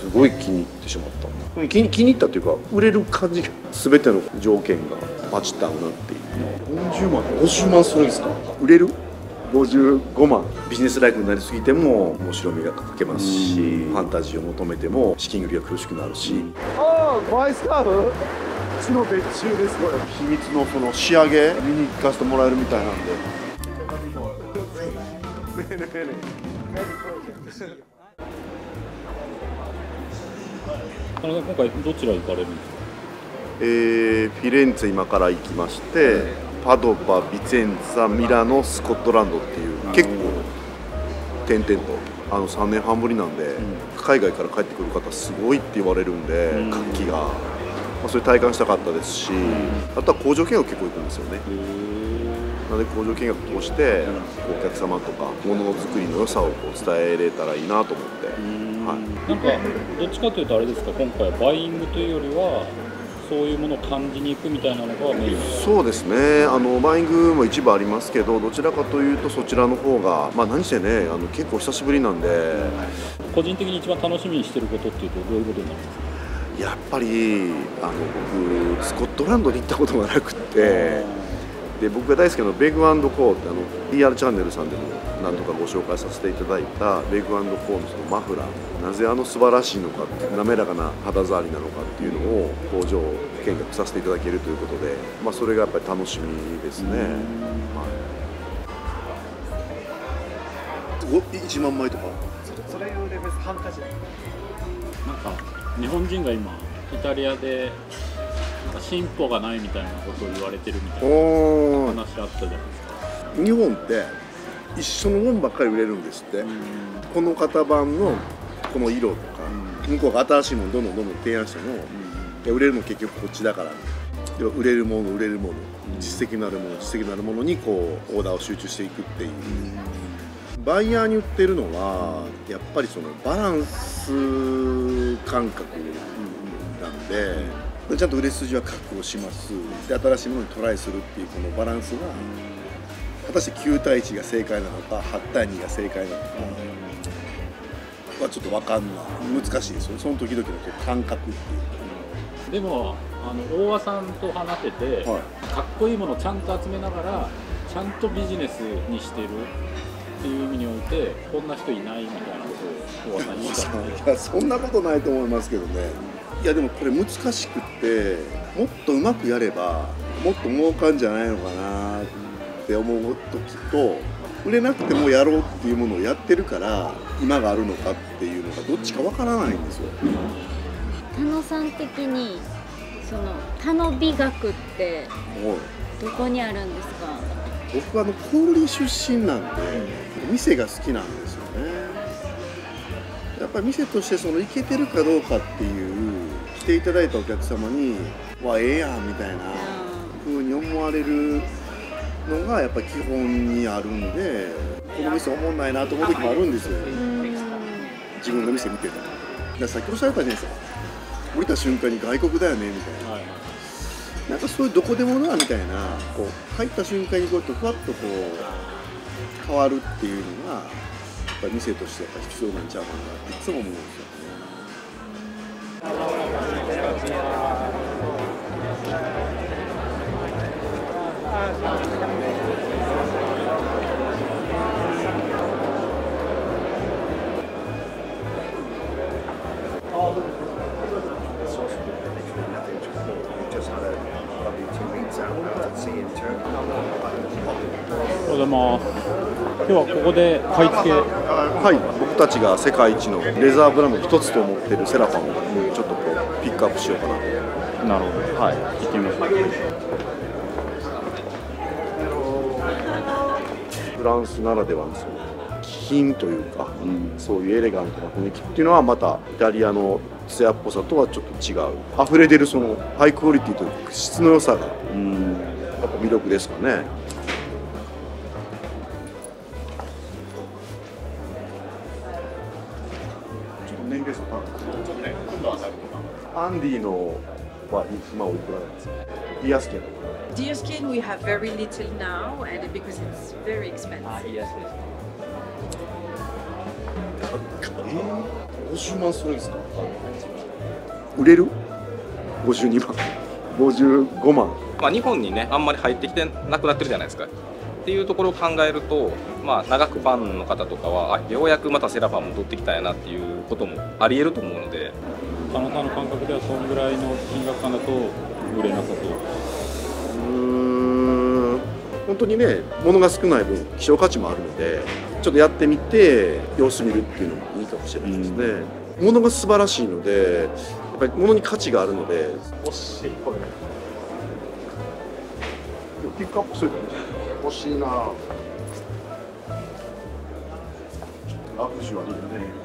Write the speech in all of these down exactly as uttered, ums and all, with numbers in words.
すごい気に入ってしまった。気に気に入ったというか売れる感じが全ての条件がバチッと合うなっていう。よんじゅうまんごじゅうまんするんですか。売れるごじゅうごまん。ビジネスライクになりすぎても面白みが欠けますし、ファンタジーを求めても資金繰りが苦しくなるし。ああ、マイスカーフうちの別注です。これ秘密のその仕上げ見に行かせてもらえるみたいなんで。 田中さん、今回どちら行かれるんですか。 えー、フィレンツェ今から行きまして、パドバ、ビチェンツァ、ミラノ、スコットランドっていう結構点々とあのさんねんはんぶりなんで、うん、海外から帰ってくる方すごいって言われるんで、うん、活気が、まあ、それ体感したかったですし、うん、あとは工場見学結構行くんですよね。なので工場見学通してお客様とか物の作りの良さをこう伝えれたらいいなと思って、はい、 なんかどっちかというとあれですか、今回はバイイングというよりはそういうものを感じに行くみたいなのがメイン。 そうですね、あのバイイングも一部ありますけど、どちらかというとそちらの方が、まあ、何せねあの結構久しぶりなんで、 個人的に一番楽しみにしてることっていうとどういうことになりますか。 やっぱりあの僕スコットランドに行ったことがなくて、で僕が大好きなベグ&コーってあの ピーアール チャンネルさんでも何度かご紹介させていただいたベグ&コーのそのマフラー、なぜあの素晴らしいのか、滑らかな肌触りなのかっていうのを工場見学させていただけるということで、まあ、それがやっぱり楽しみですね。はい、いちまんまいとかそれをレベル半価値。 なんか日本人が今イタリアで進歩がないみたいなことを言われてるみたいな話あったじゃないですか。 日本って一緒のもんばっかり売れるんですって。この型番のこの色とか、向こうが新しいものどんどんどんどん提案しても、うん、売れるの結局こっちだから、で売れるもの売れるもの、実績のあるもの実績のあるものにこうオーダーを集中していくっていう。バイヤーに売ってるのはやっぱりそのバランス感覚なんで。ちゃんと売れ筋は確保します。で新しいものにトライするっていうこのバランスが果たしてきゅうたいいちが正解なのかはちたいにが正解なのかはちょっと分かんない難しいですよね。その時々の感覚っていう。 でもあの大和さんと話してて、はい、かっこいいものをちゃんと集めながらちゃんとビジネスにしてるっていう意味においてこんな人いないみたいなことを大和さんに言ったんで。 いやそんなことないと思いますけどね。いやでもこれ難しくってもっとうまくやればもっと儲かんじゃないのかなって思う時と、売れなくてもやろうっていうものをやってるから今があるのかっていうのがどっちかわからないんですよ。 田野さん的にその田野美学ってどこにあるんですか。 僕はあの郡出身なんで店が好きなんですよね。やっぱり店としてそのイケてるかどうかっていう来ていただいたお客様に「わええやん」みたいな風に思われるのがやっぱり基本にあるんで、この店おもんないなと思う時もあるんですよ。自分の店見てたら。だから先ほどおっしゃったじゃないですか。降りた瞬間に外国だよねみたいな。はい、なんかそういうどこでもなみたいな、こう入った瞬間にこうやってふわっとこう変わるっていうのが。やっぱり店としてやっぱ必要なんちゃうかなっていつも思うんですよおはようございます。今日はここで買い付け。 はい、僕たちが世界一のレザーブランドの一つと思っているセラファンをちょっとこうピックアップしようかなと。 なるほど。はい、行ってみましょう。フランスならではのその気品というか、うん、そういうエレガントな雰囲気っていうのはまたイタリアの艶っぽさとはちょっと違う。溢れ出るそのハイクオリティというか質の良さが、うん、やっぱ魅力ですかね。年齢差高い。アンディのは今おいくらなんですか。ディアスケン。 ディアスケン we have very little now and because it's very expensive. えー、ごじゅうまんするんですか？売れる？ごじゅうにまん、ごじゅうごまん。 まあ日本にねあんまり入ってきてなくなってるじゃないですか。っていうところを考えると、まあ長くファンの方とかはあようやくまたセラファン戻ってきたんやなっていうこともありえると思うので。 田野さんの感覚ではそのぐらいの金額感だと売れなさそう。 うーん、本当にね物が少ない分希少価値もあるので、ちょっとやってみて様子見るっていうのもいいかもしれないですね。うん、物が素晴らしいので、やっぱり物に価値があるので。惜しいこれ。ピックアップする欲しいな。握手はいいよね。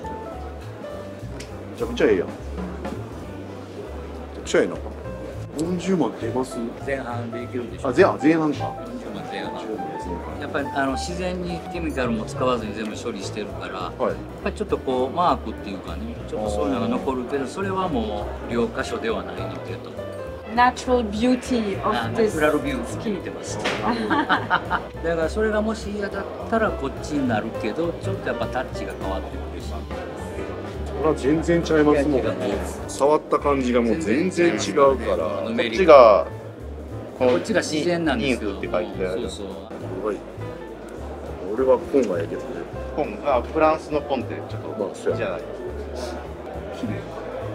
めちゃくちゃええやん。めちゃくちゃええな。よんじゅうまん出ます。 前半でいけるでしょ。 あ、前半前半か。 よんじゅうまん前半。やっぱりあの自然にケミカルも使わずに全部処理してるから、はい、やっぱりちょっとこうマークっていうかね、ちょっとそういうのが残るけど、それはもう両箇所ではないのけど。 Natural beauty of ナ this チュラルビューティーってます。だからそれがもし嫌だったらこっちになるけど、ちょっとやっぱタッチが変わってくるし。 これは全然違いますもんね。触った感じがもう全然違うから。こっちがこっちが自然なんですよ。 って書いてある。 そうそう。 俺はポンがやけどね。 ポン、あ、フランスのポンってちょっとまあそうやじゃない。綺麗。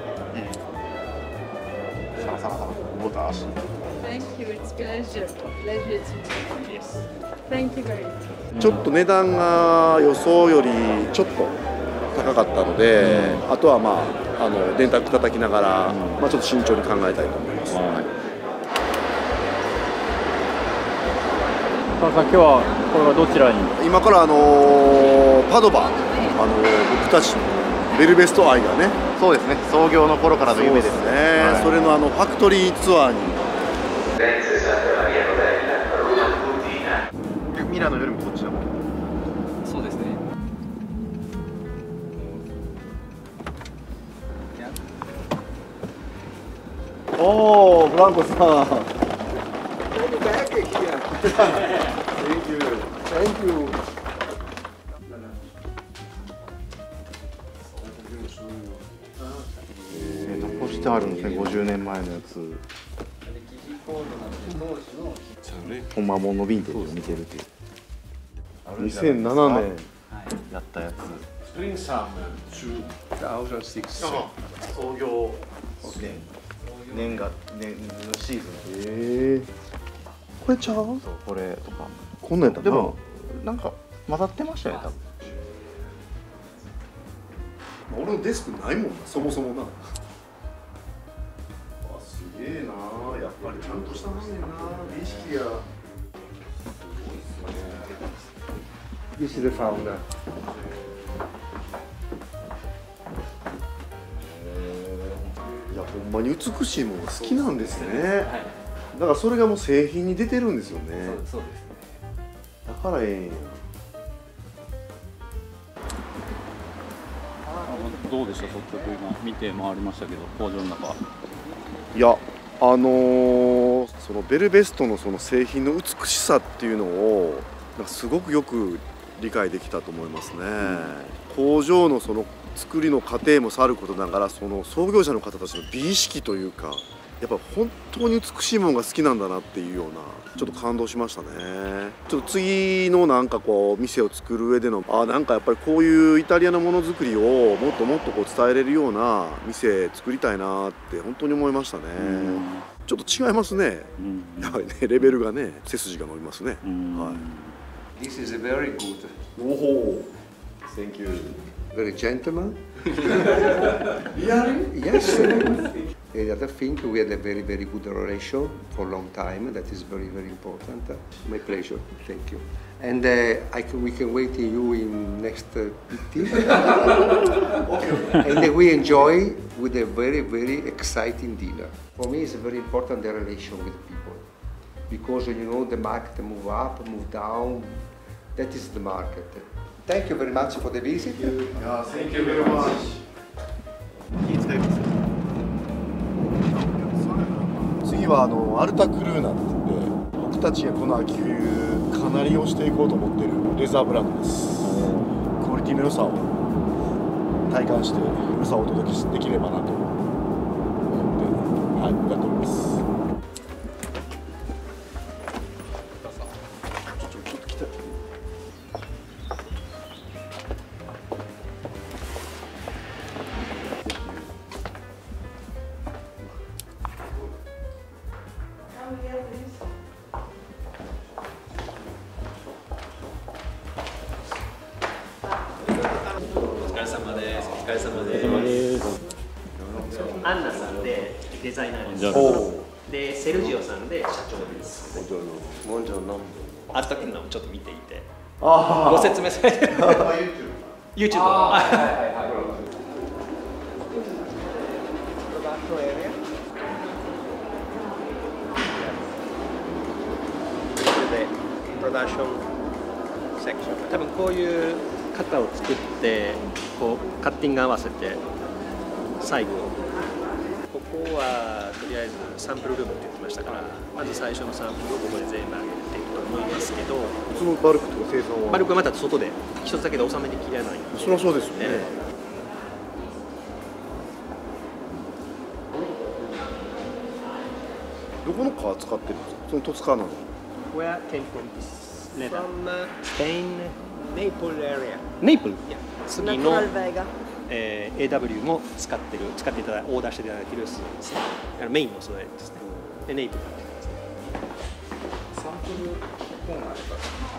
うん。サラサラサラ。ボタン足。 Thank you, it's pleasure. Pleasure to meet you. Thank you very much. ちょっと値段が予想よりちょっと高かったので、うん、あとはまああの電卓叩きながら、うん、まあちょっと慎重に考えたいと思います。うん、はい。 さん、今日はこれはどちらに？ 今からあのパドバ、あの僕たちのベルベスト愛がね。 そうですね。創業の頃からの夢ですね。 はい、それのあのファクトリーツアーに。ミラノよりもこっちだもん。 そうですね。 おお、ブランコさん。Thank you. Thank you. 残してあるんですね。ごじゅうねんまえのやつ。ほんまもんのヴィンテージを見てるっていう。 にせんななねんやったやつ。 スプリングサムにせんろく。 創業年が年のシーズン。 ええ。これちゃう？ そうこれとか。 こんなんやったな。 でもなんか混ざってましたよね多分。 俺のデスクないもんな、そもそもな。あ、すげえな。やっぱりちゃんとしたもんねんな。美意識や。This is the founder. いや、ほんまに美しいものが好きなんですね。だからそれがもう製品に出てるんですよね。 そうですね。 だからええんや。 どうでした率直今見て回りましたけど工場の中。 いやあのー、そのベルベストのその製品の美しさっていうのをなんかすごくよく理解できたと思いますね。うん、工場のその作りの過程もさることながらその創業者の方たちの美意識というかやっぱ本当に美しいものが好きなんだなっていうようなちょっと感動しましたね。ちょっと次のなんかこう店を作る上でのあなんかやっぱりこういうイタリアのものづくりをもっともっとこう伝えれるような店作りたいなって本当に思いましたね。ちょっと違いますね。やはりねレベルがね背筋が伸びますね。はい。 This is a very good. おお。Thank you. Very gentleman. Really? Yes. The other thing, we had a very, very good relation for a long time. That is very, very important. My pleasure. Thank you. And uh, I can, we can wait you in next uh, meeting. And uh, we enjoy with a very, very exciting dinner. For me, it's very important the relation with people. Because, you know, the market move up, move down. That is the market. Thank you very much for the visit. Yeah, thank you very much. 次はあのアルタクルーナって言って僕たちがこの秋冬かなりをしていこうと思っているレザーブランドです。クオリティの良さを体感して良さをお届けできればなと思って、はい、やっております。 アンナさんでデザイナーです。で、セルジオさんで社長です。あったくんのちょっと見ていて、ご説明されてる。YouTube。はいはいはい。プロダクションセクション。多分こういう型を作ってこうカッティング合わせて最後ここはとりあえずサンプルルームって言ってましたから、まず最初のサンプルをここで全部上げていくと思いますけど、 そのバルクとか生産はバルクはまた外で一つだけで収めてきれないんで。 そりゃそうですよね。どこの革使ってるんですか？そのトツカーナの。 Where came from this leather? From Spain, Naples area. Naples? Yeah. 次のえー、エーダブリュー も使ってる使っていただオーダーしていただいている素材ですね。メインの素材ですね。でネイプルですね。サンプルコーナーですか。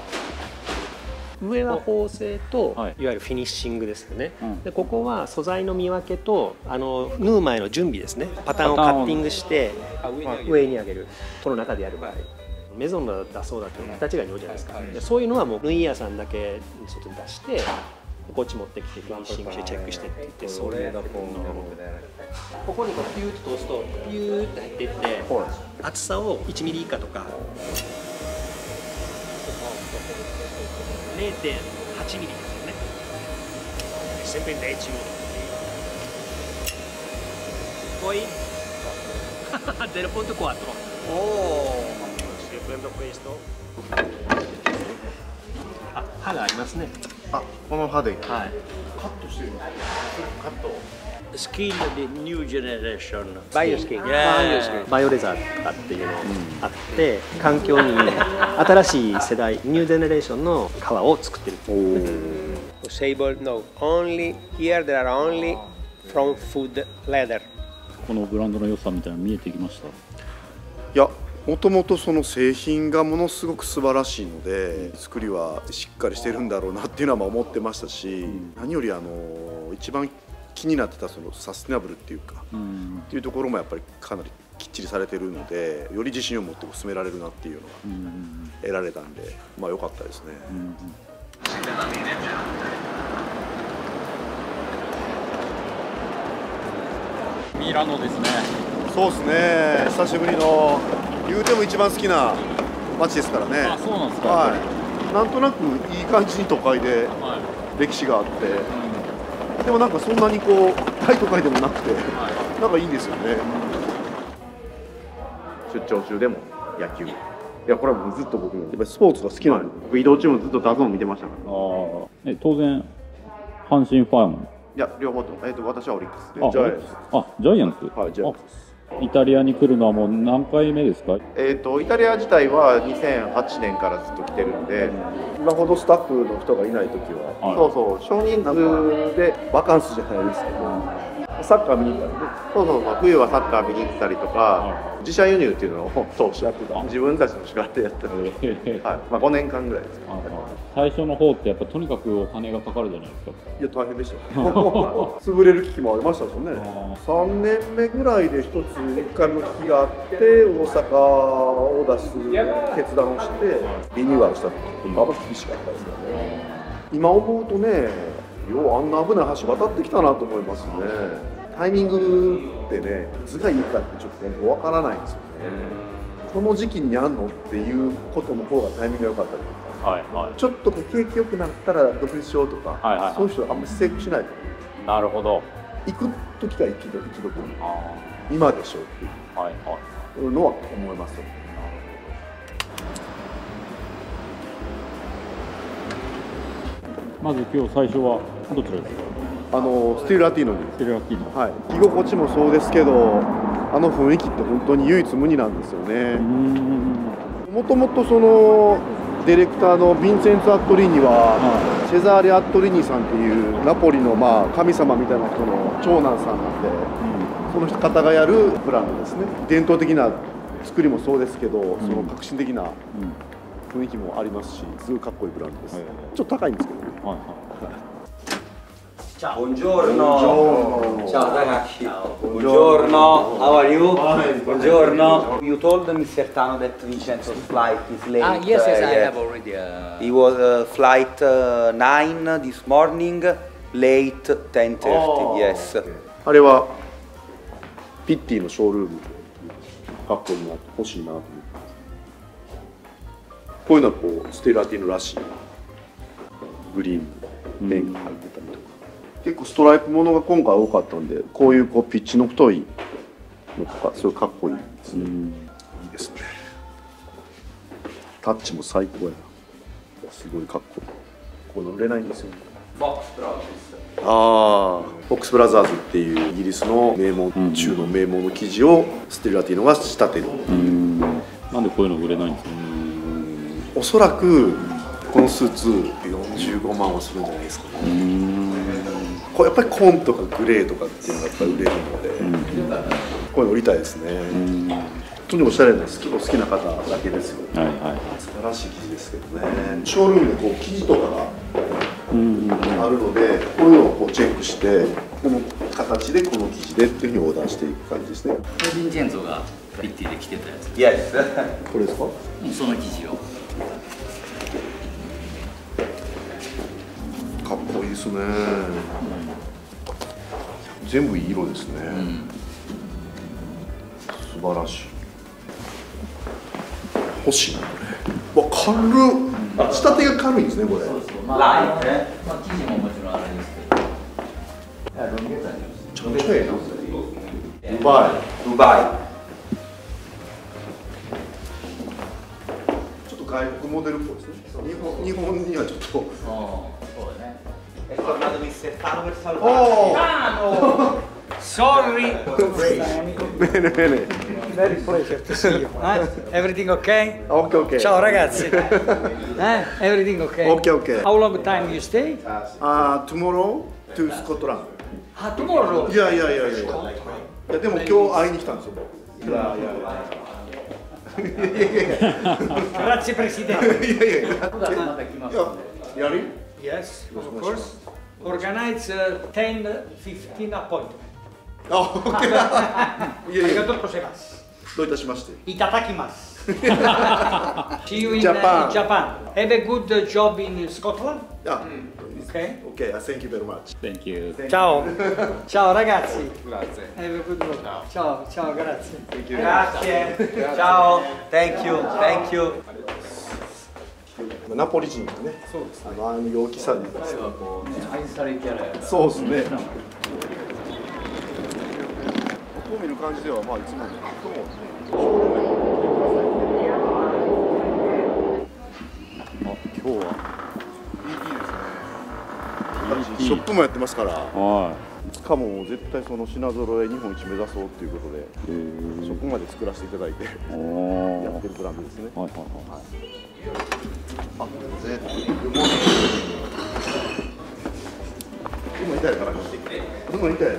上は縫製と、はい、いわゆるフィニッシングですよね。うん、でここは素材の見分けとあの縫う前の準備ですね。パターンをカッティングして上に上げる。この中でやる場合。メゾンだそうだと形がによるじゃないですか。はい、でそういうのはもう縫い屋さんだけ外に出して。こっち持ってきてフィニッシングしてチェックしてって言って、それここにこうピューッと通すとピューッと入っていって、厚さをいちミリ以下とか れいてんはちミリですよね。sempre in decimo. Poi zero virgola quattro. Oh, se prendo questo. あ、刃がありますね。 あ、この刃で、はい、 カットしてるんですカット。 スキンでニュージェネレーション。 バイオスキン。バイオレザーとかっていうのがあって、環境に新しい世代、ニュージェネレーションの革を作ってる。 Sable, no. Only here there are only from food leather. このブランドの良さみたいなの見えてきました。いや。もともとその製品がものすごく素晴らしいので、作りはしっかりしてるんだろうなっていうのは思ってましたし、何よりあの一番気になってたそのサステナブルっていうか、っていうところもやっぱりかなりきっちりされてるので、より自信を持って進められるなっていうのが得られたんで、まあ良かったですね。 ミラノですね。 そうですね。久しぶりの。言うても一番好きな街ですからね。 あ、そうなんですか。 はい。なんとなくいい感じに都会で歴史があって、はい、でもなんかそんなにこう大都会でもなくて、はい、なんかいいんですよね。出張中でも野球。いやこれはもうずっと僕もやっぱりスポーツが好きなんで、僕移動中もずっとダゾーン見てましたから。ああ。え当然阪神ファン。 いや両方とも。えっと私はオリックスで。 あ、ジャイアンツ。あ、ジャイアンツ。 はい、ジャイアンツです。 イタリアに来るのはもう何回目ですか？ えっとイタリア自体はにせんはちねんからずっと来てるんで、今ほどスタッフの人がいない時は、はい、そうそう少人数でバカンスじゃないですけど、サッカー見に行ったりね。そうそうそう、冬はサッカー見に行ったりとか、はい、自社輸入っていうのをそうやってた。自分たちの力でやってたので、はい、まあごねんかんぐらいです。 最初の方ってやっぱとにかくお金がかかるじゃないですか。 いや大変でした。潰れる危機もありましたしね。さんねんめぐらいで一つ一回の危機があって大阪を出す決断をしてリニューアルした時ってまあ厳しかったですよね。今思うとね、ようあんな危ない橋渡ってきたなと思いますね。タイミングってね、図がいいかってちょっと本当わからないんですよね。この時期にやんのっていうことの方がタイミングが良かったりとか。はいはい、ちょっとこう景気良くなったら独立しようとか、はいはいはい、そういう人はあんまり成功しないと。 なるほど。 行く時が行きどき今でしょうっていう、はいはい、のは思いますよ。 まず今日最初はどちらですか？ あのスティールラティーノに。 スティールラティーノ、 はい、着心地もそうですけど、あの雰囲気って本当に唯一無二なんですよね。もともとそのディレクターのヴィンセンツ・アットリーニは、はい、チェザーレ・アットリーニさんっていうナポリのまあ神様みたいな人の長男さんなんで、うん、その方がやるブランドですね。伝統的な作りもそうですけど、うん、その革新的な雰囲気もありますし、すごいかっこいいブランドです。はい、ちょっと高いんですけどね。はいはい。 Ciao. Buongiorno. Ciao ragazzi. Buongiorno. How are you? Buongiorno. You told mister Tano that Vincenzo's flight is late. Ah, yes, yes, uh, I yeah. have already. Uh... He was uh, flight uh, nine this morning, late ten thirty. Oh. Yes. あれはピッティのショールーム。かっこいいな、欲しいなと思って。こういうのはこうステラティーノらしいグリーンペンが入ってたりとか。結構ストライプものが今回多かったんで、こういうこうピッチの太いのとかすごいかっこいいですね。いいですね。タッチも最高やな。すごいかっこいい。この売れないんですよ。ああ、フォックスブラザーズっていうイギリスの名門中の名門の生地をスティルラティーノが仕立てる。 なんでこういうの売れないんですか。 おそらくこのスーツよんじゅうごまんはするんじゃないですかね。これやっぱり紺とかグレーとかっていうのがやっぱり売れるので、うん、こういうの売りたいですね。うん、本当におしゃれな好きお好きな方だけですよ。はいはい、素晴らしい生地ですけどね。ショールームでこう生地とかがあるので、こういうのをこうチェックして、この形でこの生地でっていうふうにオーダーしていく感じですね。 ヴィンチェンゾがピッティで着てたやつ。 Yes. これですか？ その生地を。 かっこいいですね。全部いい色ですね。うん、素晴らしい。欲しいなこれ。わ、軽っ。あ、仕立てが軽いんですねこれ。そうそう。まあ、ライトね。まあ生地ももちろんあれですけど。ちょっとええな。ドバイ。ドバイ。ちょっと外国モデルっぽいですね。日本日本にはちょっと。そうだね。 È tornato mister Tano per salutare. Oh! Tano! Sorry! Bene, bene. Very pleasure to see you. Eh? Everything okay? Ok, ok. Ciao ragazzi. Eh? Everything okay? Ok, ok. How long time you stay? Uh, tomorrow to Scotland. Ah, tomorrow? いやいやいやいや。いやでも今日会いに来たんですよ。いやいやいや。 Grazie Presidente. いやいやいや。やる ？Yes, of course. Organize uh, ten, fifteen appointments. Oh, okay. ありがとうございます。 どういたしまして。 いただきます。See you in Japan. Uh, Japan. Have a good uh, job in Scotland. Yeah. Okay. Okay. Thank you very much. Thank you. Ciao. Ciao ragazzi. Grazie. Have a good look. Ciao. Ciao. Grazie. Thank you. Grazie. Ciao. Thank you. Thank you. ナポリ人のね、そうですね、あのあの陽気さで、 彼はこうね、愛されキャラや。 そうですね。こう見る感じではまあいつものあ、今日はいいですね。ショップもやってますから、はい、いつかも絶対その品揃え日本一目指そうっていうことで、そこまで作らせていただいてやってるブランドですね。はいはいはい。あ、絶対。今痛いから。今痛いね。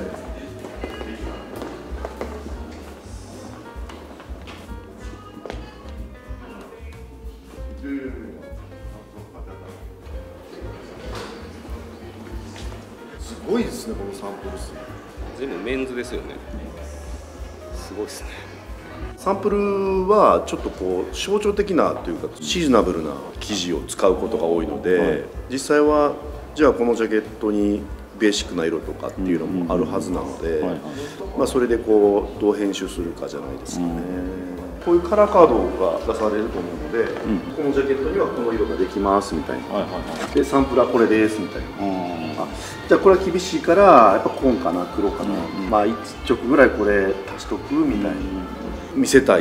すごいですね、このサンプル数。 全部メンズですよね。すごいですね。 サンプルはちょっとこう象徴的なというかシーズナブルな生地を使うことが多いので、はい、実際はじゃあこのジャケットにベーシックな色とかっていうのもあるはずなので、まあそれでこうどう編集するかじゃないですかね。こういうカラーカードが出されると思うので、うん、このジャケットにはこの色ができますみたいな、でサンプルはこれですみたいな、あ、じゃあこれは厳しいからやっぱ紺かな黒かな、うん、まあいっちょくぐらいこれ足しとくみたいな、うん、見せたいっ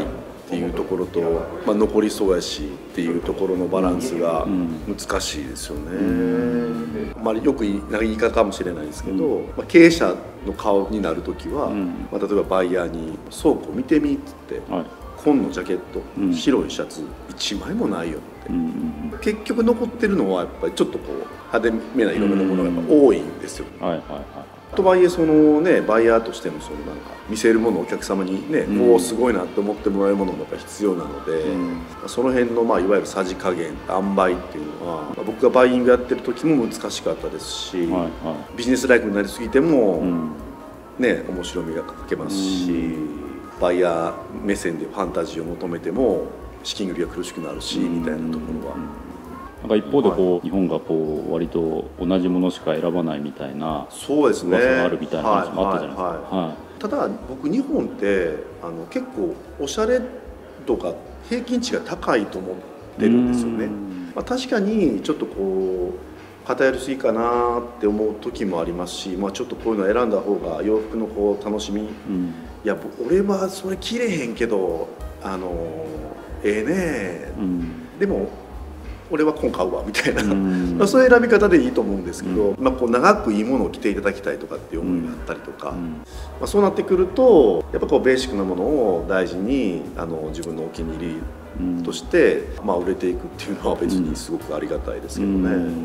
っていうところと、まあ、残りそうやしっていうところのバランスが難しいですよね。まあ、よく言い言い方かもしれないですけど、まあ、経営者の顔になる時は、まあ、例えばバイヤーに「倉庫見てみ」っつって「はい、紺のジャケット、白いシャツいちまいもないよ」って、結局残ってるのはやっぱりちょっとこう派手めな色味のものがやっぱ多いんですよ。はいはいはい。とはいえそのねバイヤーとしてのそのなんか見せるものをお客様にね、こうすごいなと思ってもらえるものもやっぱ必要なので、その辺のまあいわゆるさじ加減塩梅っていうのは、まあ、僕がバイイングやってる時も難しかったですし、はいはい、ビジネスライクになりすぎても、ね面白みが欠けますし、バイヤー目線でファンタジーを求めても資金繰りが苦しくなるし、みたいなところは。 なんか一方でこう、はい、日本がこう割と同じものしか選ばないみたいなそうですね噂があるみたいな話もあったじゃないですか。 はいはいはい、ただ僕日本ってあの結構おしゃれ度が平均値が高いと思ってるんですよね。まあ、確かにちょっとこう偏りすぎかなって思う時もありますし、まあ、ちょっとこういうの選んだ方が洋服のこう楽しみ、うん、いや俺はそれ着れへんけどあのええね、うん、でも俺は今買うわみたいな、まあそういう選び方でいいと思うんですけど、うん、まあこう長くいいものを着ていただきたいとかっていう思いがあったりとか、うん、まあそうなってくるとやっぱこうベーシックなものを大事にあの自分のお気に入りとして、うん、まあ売れていくっていうのは別にすごくありがたいですけどね。うん、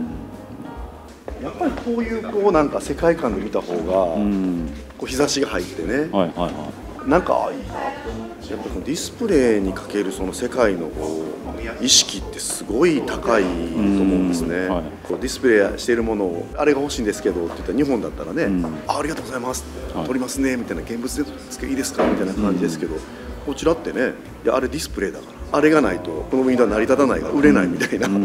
やっぱりこういうこうなんか世界観で見た方が、うん、こう日差しが入ってね、はいはいはい、なんかいいなって思って、やっぱディスプレイにかけるその世界のこう意識ってすごい高いと思うんですね。はい、こうディスプレイしているものをあれが欲しいんですけどって言ったら日本だったらね、うん、あ, ありがとうございます取りますねみたいな、現物でいいですかみたいな感じですけど、うん、こちらってね、いやあれディスプレイだからあれがないとこのウィンドウは成り立たないから売れないみたいな、うん、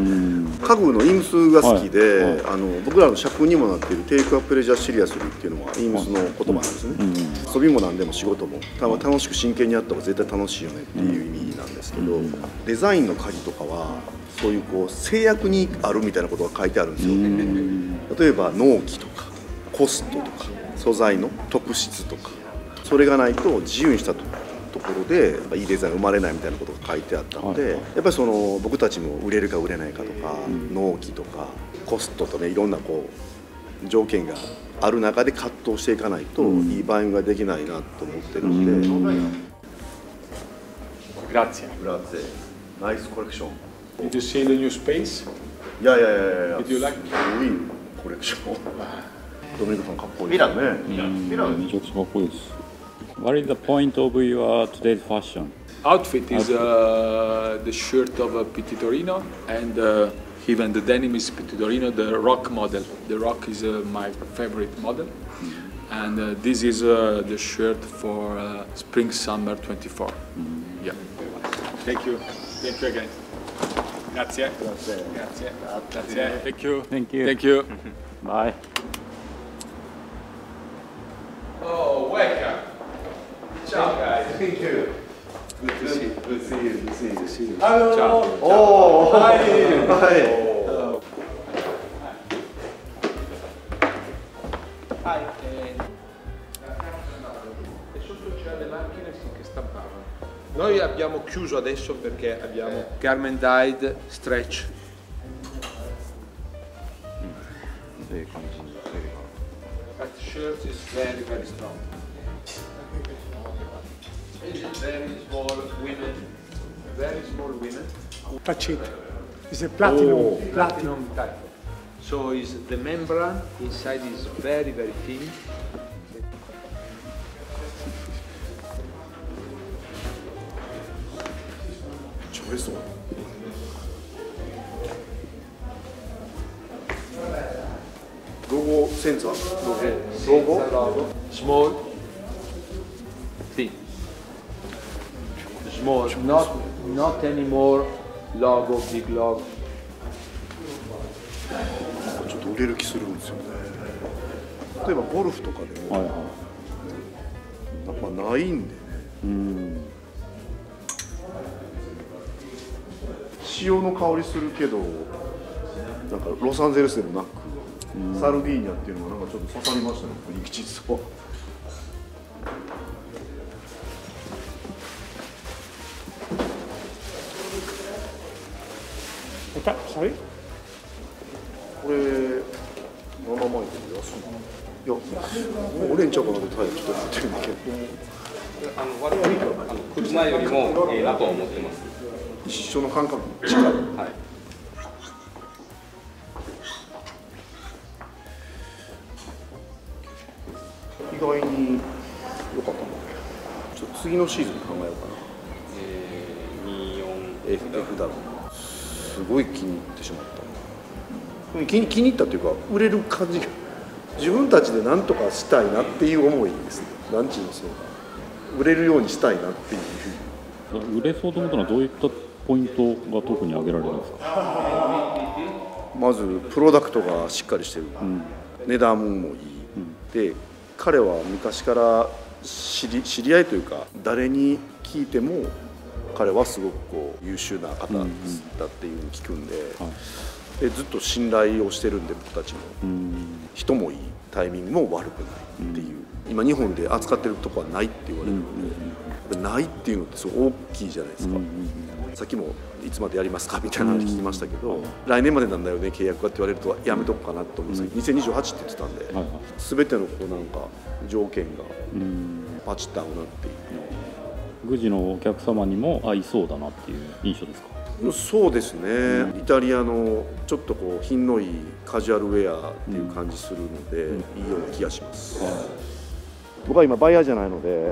家具のイームスが好きで、はいはい、あの僕らの社訓にもなっているテイクアプレジャーシリアスリーっていうのはイームスの言葉なんですね。うん、遊びも何でも仕事も楽しく真剣にやった方が絶対楽しいよねっていう意味なんですけど、うん、デザインの鍵とかはそういうこう制約にあるみたいなことが書いてあるんですよ。うん、例えば納期とかコストとか素材の特質とか、それがないと自由にしたとところでいいデザイン生まれないみたいなことが書いてあったので、はい、やっぱりその僕たちも売れるか売れないかとか、うん、納期とかコストとね、いろんなこう条件がある中で葛藤していかないと、うん、いいバイングができないなと思ってるので。うん、 Grazie. Grazie. Nice collection. Did you see the new space? Yeah, yeah, yeah, yeah. Did you like? すごいコレクション。ドミニクさんかっこいいですね。 ミラン。ミラン。めちゃくちゃかっこいいです。What is the point of your today's fashion? Outfit is uh, the shirt of uh, Pitti Torino, and uh, even the denim is Pitti Torino, the Rock model. The Rock is uh, my favorite model, mm-hmm. and uh, this is uh, the shirt for uh, Spring Summer twenty-four. Mm-hmm. Yeah. Thank you. Thank you again. Grazie. Grazie. Grazie. Grazie. Thank you. Thank you. Thank you. Bye. Oh, welcome. Ciao guys. Thank you. Good to see you. Good to see you. Good to see you. Good to see you. Hello. Ciao. Oh. Hi. Hi. Oh. Hi. E sotto c'è le macchine che stampavano. Noi abbiamo chiuso adesso perché abbiamo Carmen Dyed Stretch. That shirt is very very strong. Very small women, very small women. Touch it. It's a platinum. Oh, platinum type. So is the membrane inside is very very thin. Questo. Logo senza logo. Logo. Small. Thin. Small, not not anymore logo, big logo. ちょっと売れる気するんですよね。例えばゴルフとかでも、はいはい、やっぱないんでね。うん。潮の香りするけど、なんかロサンゼルスでもなく、サルディーニャっていうのがなんかちょっと刺さりましたね。雰囲気質と。 Sorry? これななまんえんで安いな。いや、俺んちゃうかなってタイプちょっと思ってるんだけど。 あの割とあの車よりもええなとは思ってます。 一緒の感覚近い。はい。意外に良かったな。ちょっと次のシーズン考えようかな。えー、にじゅうよんエフダブリュー。すごい気に入ってしまった。気に気に入ったっていうか売れる感じが自分たちで何とかしたいなっていう思いですね。なんちゅうのそうか。売れるようにしたいなっていう。 売れそうと思ったのはどういったポイントが特に挙げられるんですか？ まずプロダクトがしっかりしてる、うん、値段もいい、うん、で彼は昔から知り、知り合いというか誰に聞いても彼はすごくこう優秀な方だっていうのを聞くんで、うんうん、でずっと信頼をしてるんで僕たちも、うん、人もいいタイミングも悪くないっていう、うん、今日本で扱ってるとこはないって言われるので、うん、ないっていうのってすごい大きいじゃないですか、うん、さっきもいつまでやりますかみたいな話聞きましたけど、うん、来年までなんだよね契約がって言われるとやめとくかなと思うんですけど、うん、にせんにじゅうはちって言ってたんで、はいはい、全てのこうなんか条件がパチッと合うなっていう、 うん、グジのお客様にも合いそうだなっていう印象ですか？ そうですね、うん、イタリアのちょっとこう品のいいカジュアルウェアっていう感じするので、うん、いいような気がします、うん、僕は今バイヤーじゃないので、うん、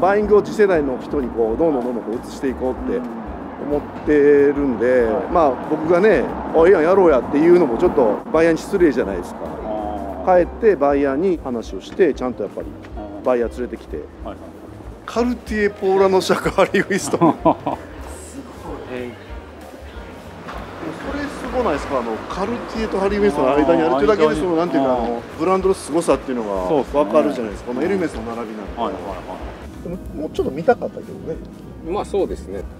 バイングを次世代の人にこうどんどんどんどんこう移していこうって思ってるんで、うん、まあ僕がね「あ、いいやんやろうや」っていうのもちょっとバイヤーに失礼じゃないですか。帰ってバイヤーに話をしてちゃんとやっぱりバイヤー連れてきて、はい、カルティエ・ポーラのシャカーリー・ウィストンすごい、えーそれすごないですか？あのカルティエとハリー・ウェストの間にあるというだけでそのなんていうかあのブランドの凄さっていうのが分かるじゃないですか。このエルメスの並びなんで、はいはいはい、でももうちょっと見たかったけどね。 まあそうですね。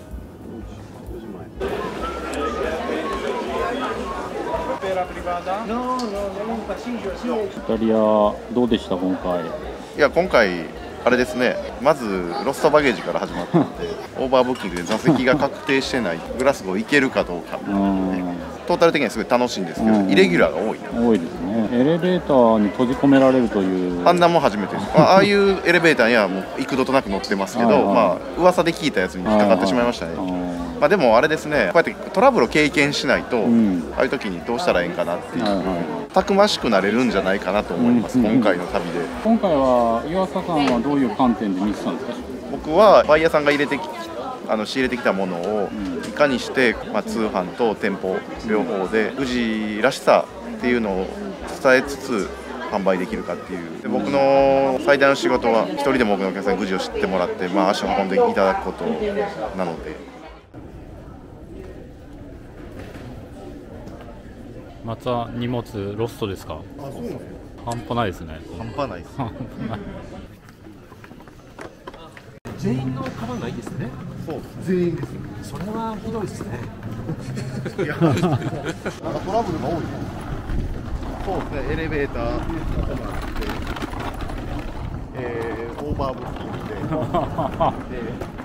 イタリアどうでした今回？ いや今回あれですね、まずロストバゲージから始まったのでオーバーブッキングで座席が確定してないグラスゴー行けるかどうか、ね、トータル的にはすごい楽しいんですけど、イレギュラーが多い多いですね。エレベーターに閉じ込められるという判断も初めてです。ああいうエレベーターにはもう幾度となく乗ってますけど、はいはい、まあ噂で聞いたやつに引っかかってしまいましたね。まあでもあれですね、こうやってトラブルを経験しないと、うん、ああいう時にどうしたらいいんかなっていう、はいはい、たくましくなれるんじゃないかなと思います、うん、今回の旅で。 今回は岩佐さんはどういう観点で見てたんですか？ 僕はバイヤーさんが入れてきあの仕入れてきたものをいかにして、まあ、通販と店舗両方で富士らしさっていうのを伝えつつ販売できるかっていう。で僕の最大の仕事は一人でも多くのお客さんに富士を知ってもらって、まあ、足を運んでいただくことなので。 また荷物ロストですか？ あ、そうなんですよ。 半端ないですね。 半端ないです。 全員のカバンないですね。 そう、全員です。 それはひどいですね。 いや、なんかトラブルが多い。そうですね、エレベーターとかあって、えー、オーバーブッキングで。で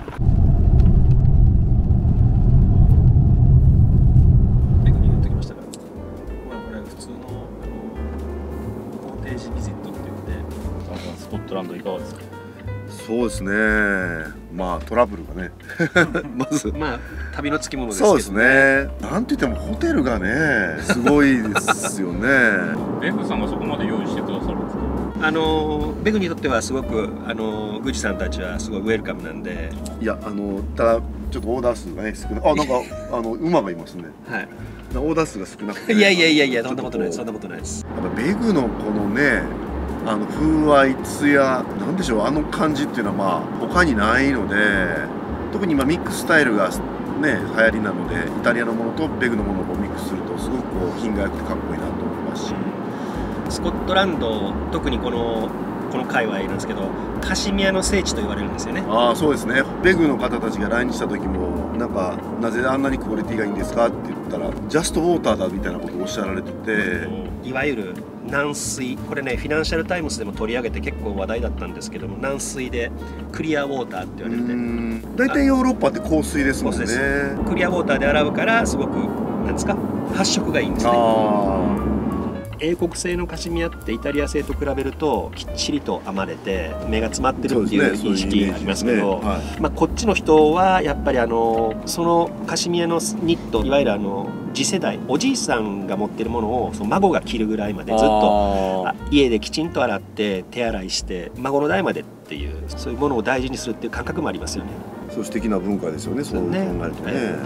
スコットランドいかがですか？ そうですね、まあトラブルがねまずまあ旅のつきものですけどね。 そうですね、なんて言ってもホテルがねすごいですよねベフさんがそこまで用意してくださるんですか？ あのベグにとってはすごくあのグジさんたちはすごいウェルカムなんで。 いやあのただちょっとオーダー数がね少ない。あ、なんかあの馬がいますね。はい。オーダー数が少なくて、ね、 いやいやいやいやそんなことないです。そんなことないです。 やっぱベグのこのねあの風合いつやなんでしょう、あの感じっていうのはまあ他にないので、特に今ミックススタイルがね流行りなのでイタリアのものとベグのものをミックスするとすごくこう品が良くてかっこいいなと思いますし、 スコットランド特にこのこの界隈なんですけどカシミヤの聖地と言われるんですよね。 ああそうですね。ベグの方たちが来日した時もなんかなぜあんなにクオリティがいいんですかって言ったらジャストウォーターだみたいなことをおっしゃられてて、 うん、いわゆる軟水、これねフィナンシャルタイムズでも取り上げて結構話題だったんですけども、軟水でクリアウォーターって言われて、 大体ヨーロッパって硬水ですもんね。 クリアウォーターで洗うからすごくなんですか、発色がいいんですね。英国製のカシミヤってイタリア製と比べるときっちりと編まれて目が詰まってるっていう認識がありますけど、まあこっちの人はやっぱりあのそのカシミヤのニット、いわゆるあの次世代、おじいさんが持ってるものをその孫が着るぐらいまでずっと家できちんと洗って手洗いして孫の代までっていう、そういうものを大事にするっていう感覚もありますよね。 そう素敵な文化ですよね、そう考えるとね。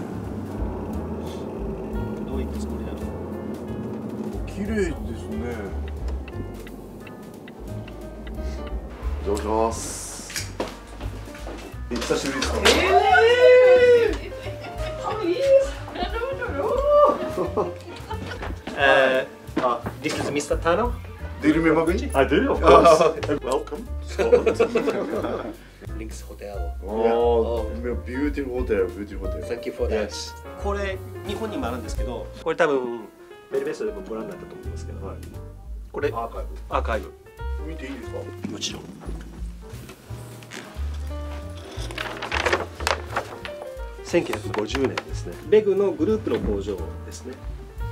どういったつもりだろう。 綺麗ですね。いただきます。久しぶりですか。 えー、あ、This is Mister Tano. Do you remember me? I do, of course. Welcome. Links Hotel. Oh, beautiful hotel, beautiful hotel. Thank you for that. これ日本にもあるんですけど、これ多分ベルベストでもご覧になったと思いますけど、これアーカイブ。アーカイブ。 見ていいですか？ もちろん。せんきゅうひゃくごじゅうねんですね。ベグのグループの工場ですね。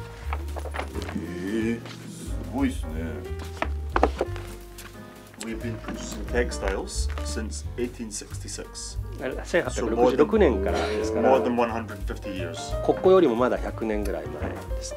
ええ、すごいですね。We've been producing textiles since eighteen sixty-six. せんはっぴゃくろくじゅうろくねんからですから。 More than one hundred fifty years. ここよりもまだひゃくねんぐらい前ですね。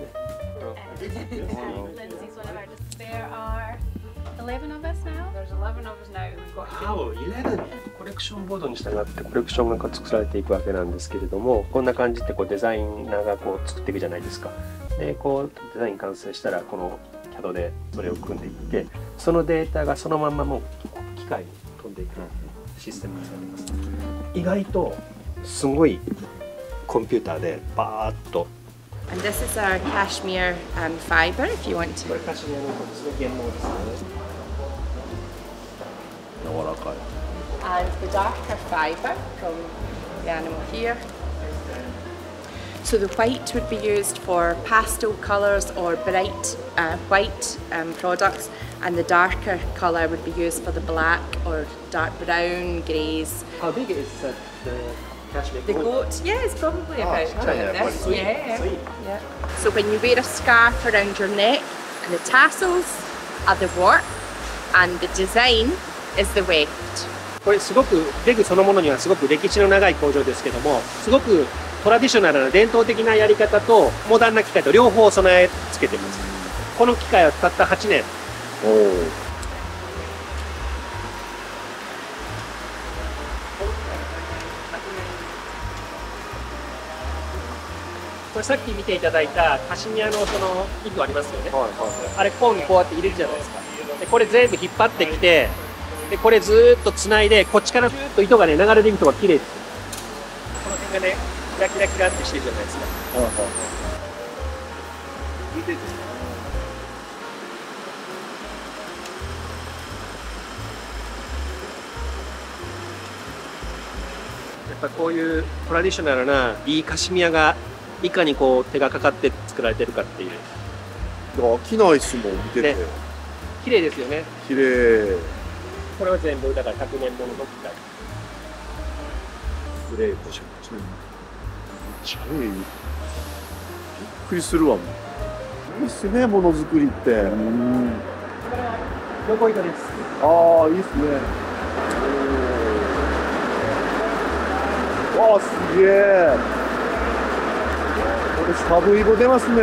There are eleven of us now. There's eleven of us now. We've got Wow, eleven. コレクションボードに従ってコレクションが作られていくわけなんですけれども、こんな感じでこうデザイナーがこう作っていくじゃないですか。で、こうデザイン完成したらこのキャドでそれを組んでいって、そのデータがそのまんまもう機械に飛んでいくシステムがされてます。意外とすごいコンピューターでバーッと。 And this is our cashmere um, fiber, if you want to. これカシミヤのですね、原毛ですね。 柔らかい。 And the darker fiber from the animal here. So the white would be used for pastel colours or bright uh, white um, products, and the darker colour would be used for the black or dark brown, greys. How big is uh, the cashmere? The goat, yeah, it's probably Oh, about it's about giant, this. sweet, Yeah, sweet. yeah. So when you wear a scarf around your neck, and the tassels are the work, and the design is the weft. これすごくベグそのものにはすごく歴史の長い工場ですけども、すごくトラディショナルな伝統的なやり方とモダンな機械と両方備え付けてます。この機械はたったはちねん。おお。これさっき見ていただいたカシミヤのその糸ありますよね。はいはい、あれコーンにこうやって入れるじゃないですか。でこれ全部引っ張ってきて、でこれずーっとつないでこっちからずーっと糸がね流れていくとが綺麗です。この辺がねキラキラキラってしてるじゃないですか。はいはいはい。見てて。やっぱこういうトラディショナルないいカシミヤがいかにこう手がかかって作られてるかっていう。 飽きないっすもん見てて。 ね、綺麗ですよね。 綺麗。 これは全部だからひゃくねんものの機械。 グレードしめっちゃいい。びっくりするわもう。いいっすねものづくりって。うん。 横糸です。 ああいいっすね。わあすげえ。これサブイボ出ますね。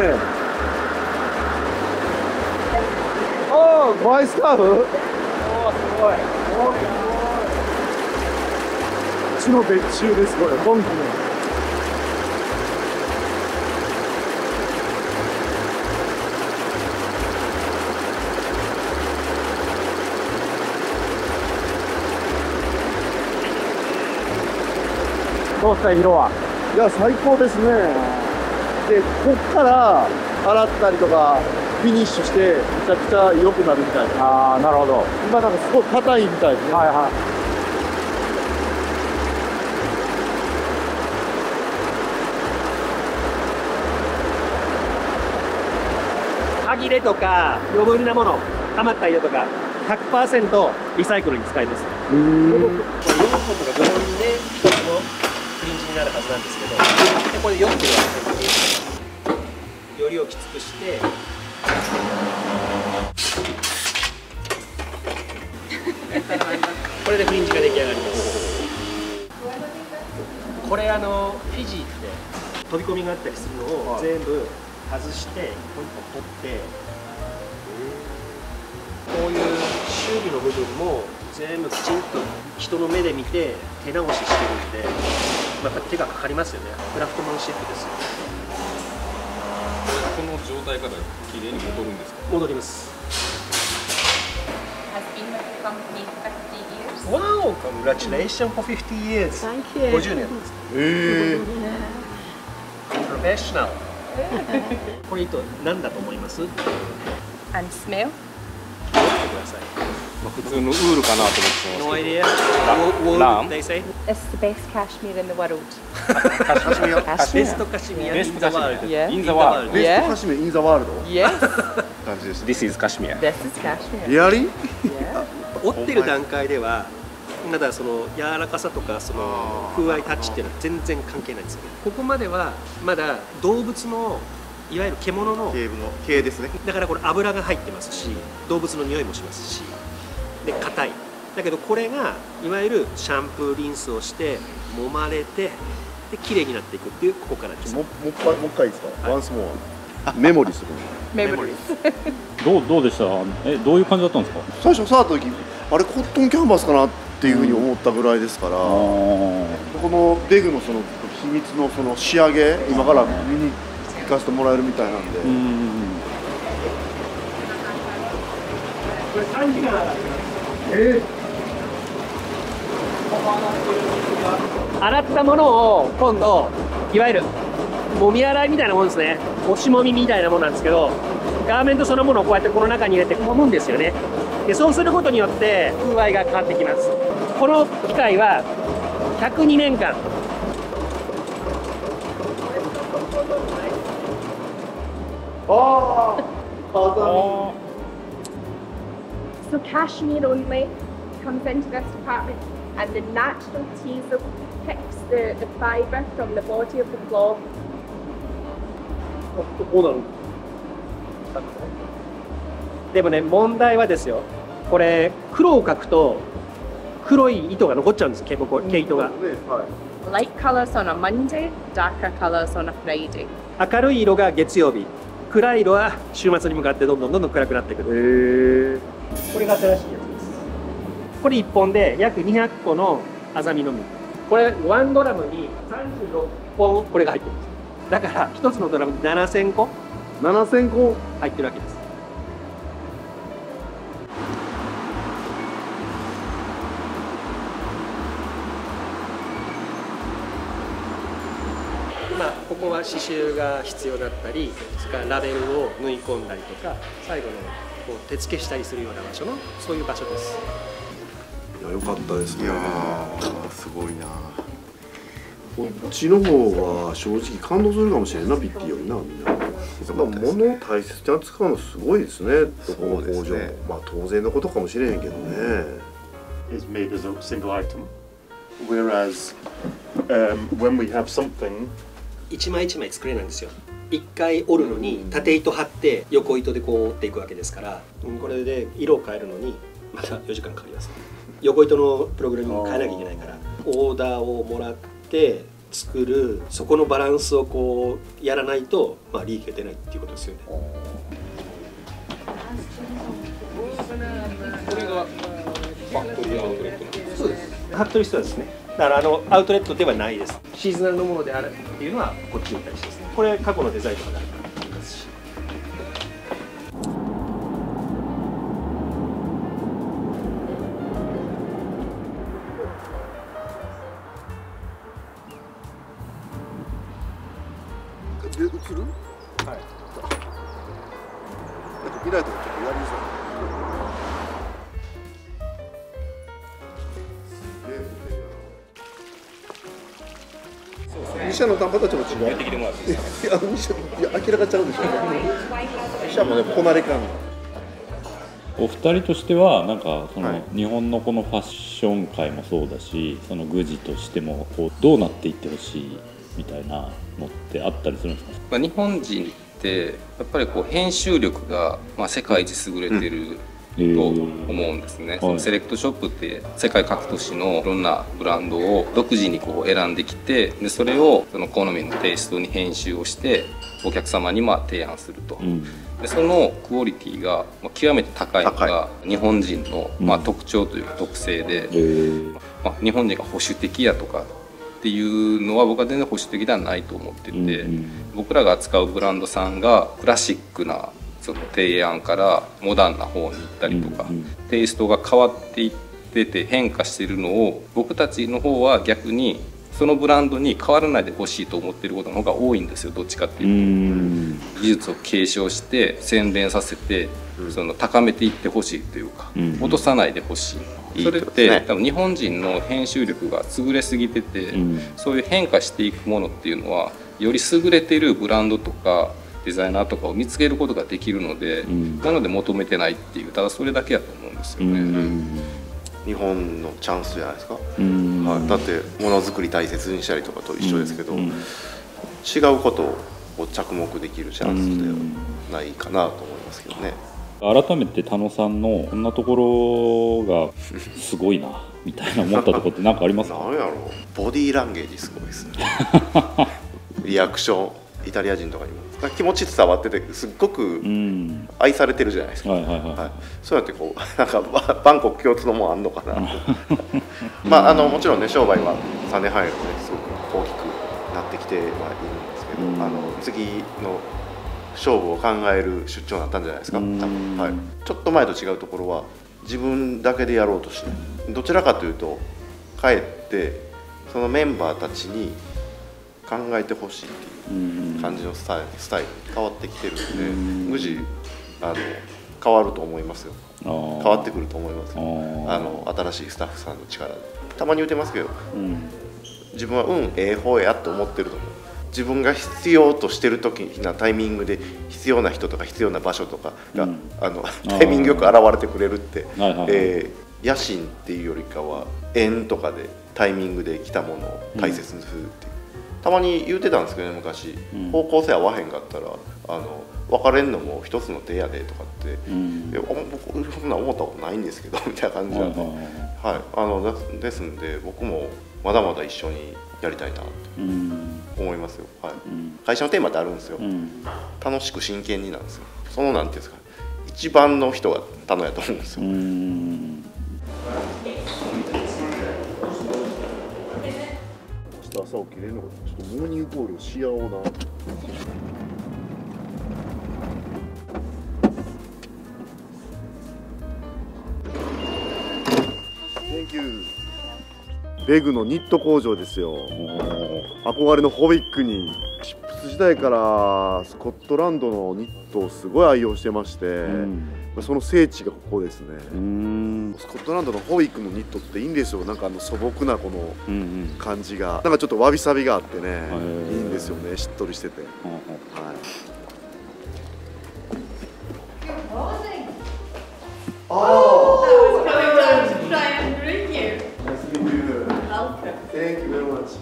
ああバイスカーフ。おおすごい。おうちの別注ですこれ。ドンキの。 どうですか色は。 いや最高ですね。でこっから洗ったりとかフィニッシュしてめちゃくちゃ良くなるみたいな。 ああなるほど。 今なんかすごい硬いみたいですね。はいはい。 歯切れとか余分なもの余った色とか ひゃくパーセント リサイクルに使えます。うん。よんほんとかごほんでひとつのフリンジになるはずなんですけど、でこれよんキロはよりをきつくしてこれでフリンジが出来上がります。これあのフィジーって飛び込みがあったりするのを全部外して一本一本取って、こういう修理の部分も全部きちんと人の目で見て手直ししてるんで、まあ、やっぱ手がかかりますよね。クラフトマンシップですよ。 この状態から綺麗に戻るんですか？ 戻ります。Wow! Congratulations for fifty years! Thank you! ごじゅうねんです。 えー、プロフェッショナル。これ糸何だと思います？ And smell? 普通のウールかなと思ってます。 No idea. Lamb? They say? It's the best cashmere in the world. Cashmere? Cashmere. Best cashmere Best in the world. Yeah. In the world. ベストカシメインザワールド。 Yes. 感じでした。 This is cashmere. This is cashmere. リアリー？ Yeah. 折ってる段階ではまだその柔らかさとかその風合いタッチっていうのは全然関係ないんですよ。ここまではまだ動物のいわゆる獣の毛の毛ですね。 だからこれ油が入ってますし、動物の匂いもしますし、で硬い。だけどこれがいわゆるシャンプーリンスをして揉まれてで綺麗になっていくっていうここからです。 ももう一回もう一回いいですか？ワンスモア。メモリーする。 メモリー。 どうどうでした？えどういう感じだったんですか？ 最初触った時あれコットンキャンバスかなっていうふうに思ったぐらいですから、うん、このベグのその秘密のその仕上げ今から見に行かせてもらえるみたいなんで。うん、 これさんじかんえー、洗ったものを今度いわゆるもみ洗いみたいなもんですね。押しもみみたいなものなんですけど、ガーメントそのものをこうやってこの中に入れて揉むんですよね。でそうすることによって風合いが変わってきます。この機械はひゃくにねんかんああ So cashmere only comes into this department, and the natural teasel picks the, the fibre from the body of the cloth. こうなる。でもね、問題はですよ、これ黒を描くと黒い糸が残っちゃうんです。毛毛糸が。 Light colours on a Monday, darker colours on a Friday. 明るい色が月曜日、暗い色は週末に向かってどんどんどんどん暗くなってくる。これが新しいやつです。これいっぽんで約にひゃっこのアザミの実。これワンドラムにさんじゅうろっぽんこれが入ってるんです。だからひとつのドラムにななせんこななせんこ入ってるわけです。まあ、ここは刺繍が必要だったり、それからラベルを縫い込んだりとか、最後のこう手付けしたりするような場所のそういう場所です。 いや、良かったですね。 いやー、すごいな。 こっちの方は正直感動するかもしれんな、ピッティよりな、みんな。物を大切に扱うのすごいですね、どこの工場も。まあ当然のことかもしれへんけどね。 Is made as a single item, whereas um, when we have something 一枚一枚作れないんですよ。一回折るのに縦糸張って横糸でこう折っていくわけですから、これで色を変えるのにまたよじかんかかります。横糸のプログラミングを変えなきゃいけないから、オーダーをもらって作る、そこのバランスをこうやらないと、まあ、利益が出ないっていうことですよね。 これがファクトリーアウトレットなんですか？ そうです。ファクトリーストアですね。だからあのアウトレットではないです。シーズナルのものであるっていうのはこっちに対してですね。これ過去のデザインとかであるからありますし。 で映る？はい。なんか見られたらちょっとやりづらい。西社の短パンとちょっと違う。 言ってきてもらっていいですか？ いや、西社、いや、明らかちゃうでしょうね。西社もね、こなれ感が。 お二人としてはなんかその日本のこのファッション界もそうだし、そのグジとしてもこうどうなっていってほしいみたいなのってあったりするんですか？ まあ日本人ってやっぱりこう編集力が、まあ、世界一優れてる、と思うんですね、そのセレクトショップって世界各都市のいろんなブランドを独自にこう選んできて、でそれをその好みのテイストに編集をしてお客様にまあ提案すると、うん、でそのクオリティが極めて高いのが日本人のまあ特徴というか特性で、うん、まあ、日本人が保守的やとかっていうのは僕は全然保守的ではないと思ってて、うんうん、僕らが扱うブランドさんがクラシックなその提案からモダンな方に行ったりとか、うんうん、テイストが変わっていってて変化しているのを僕たちの方は逆にそのブランドに変わらないでほしいと思っていることの方が多いんですよ、どっちかっていうと。技術を継承して洗練させて、その高めていってほしいというか、うん、落とさないでほしい。それってね、多分日本人の編集力が優れすぎてて、うん、そういう変化していくものっていうのはより優れているブランドとかデザイナーとかを見つけることができるので、うん、なので求めてないっていう、ただそれだけやと思うんですよね。うん、 日本のチャンスじゃないですか。うん、はい、だってものづくり大切にしたりとかと一緒ですけど、うんうん、違うことを着目できるチャンスではないかなと思いますけどね。 改めて田野さんのこんなところがすごいなみたいな思ったところって何かありますか？ 何やろう、ボディーランゲージすごいですね。リアクション、イタリア人とかにも気持ち伝わっててすっごく愛されてるじゃないですか。そうやってこうなんか万国共通のもんあんのかな。まああのもちろんね、商売はさんねんはんよりねすごく大きくなってきてはいるんですけど、うん、あの次の勝負を考える出張になったんじゃないですか、多分。はい、ちょっと前と違うところは自分だけでやろうとしない、どちらかというと帰ってそのメンバーたちに考えてほしいっていう感じのスタイル、スタイルに変わってきてるんで、無事あの変わると思いますよ。変わってくると思いますよ。あの新しいスタッフさんの力で。たまに言ってますけど、うん、自分はうんええ方やと思ってると思う。自分が必要としてる時なタイミングで必要な人とか必要な場所とかが、うん、あのタイミングよく現れてくれるって、えー、野心っていうよりかは縁とかでタイミングで来たものを大切にするっていう、うん、たまに言うてたんですけどね、昔、うん、方向性合わへんかったらあの別れんのも一つの手やでとかって、うん、僕そんな思ったことないんですけどみたいな感じなんで、はい、あのですんで僕もまだまだ一緒にやりたいなって思いますよ。はい、うん、会社のテーマってあるんですよ、うん、楽しく真剣になんですよ。そのなんていうんですか、一番の人が田野やと思うんですよ。うん、明日朝起きれるのか、ちょっとモーニングコールをしような。Thank you。ベグのニット工場ですよ。憧れのホビックにチップス時代からスコットランドのニットをすごい愛用してまして、うん、その聖地がここですね。うん、スコットランドのホビックのニットっていいんですよ。なんかあの素朴なこの感じが、なんかちょっとわびさびがあってね、いいんですよね。しっとりしてて。はい。Oh, I was coming down to try and greet you. Nice to meet you. Welcome. Thank you very much.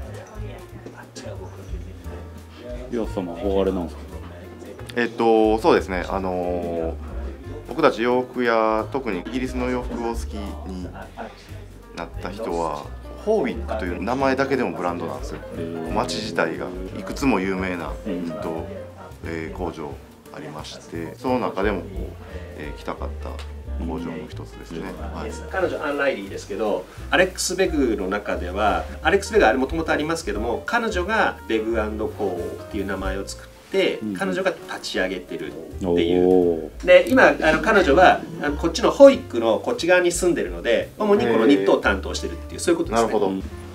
岩佐さんも憧れなんですか？ えっとそうですね。あのー、僕たち洋服や特にイギリスの洋服を好きになった人はホーウィックという名前だけでもブランドなんですよ。街自体がいくつも有名なニット、えー、工場ありまして、その中でもこう、えー、来たかった工場の一つですね。はい、 彼女アン・ライリーですけど、アレックス・ベグの中ではアレックス・ベグはあれもともとありますけども、彼女がベグ&コーっていう名前を作って、うん、彼女が立ち上げてるっていう。で今あの彼女はあのこっちのホイックのこっち側に住んでるので、主にこのニットを担当してるっていう、そういうことですね。なるほど。